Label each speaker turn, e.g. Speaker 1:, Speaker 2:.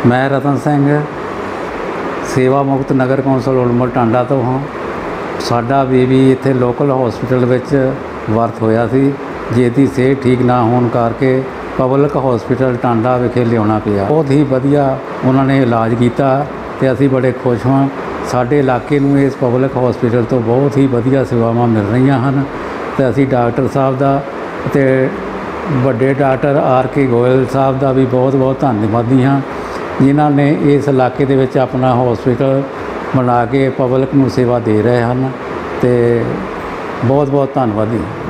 Speaker 1: मैं रतन सिंह सेवा मुक्त नगर कौंसल उलमल टांडा तो हाँ। साडा बेबी इत्थे लोकल हॉस्पिटल विच वर्त होया सी, जिसदी सेहत ठीक ना होने करके पब्लिक हॉस्पिटल टांडा विखे लियाना पिया। बहुत ही वधिया उन्होंने इलाज किया ते असीं बड़े खुश हाँ। साडे इलाके नूं इस पब्लिक हॉस्पिटल तो बहुत ही वधिया सेवावां मिल रहीआं हन ते असीं डॉक्टर साहब दा ते वड्डे डॉक्टर RK गोयल साहब दा भी बहुत बहुत धन्नवादी हाँ, जिन्हां ने इस इलाके दे विच अपना हॉस्पिटल बना के पब्लिक नूं सेवा दे रहे हैं। तो बहुत बहुत धन्नवादी।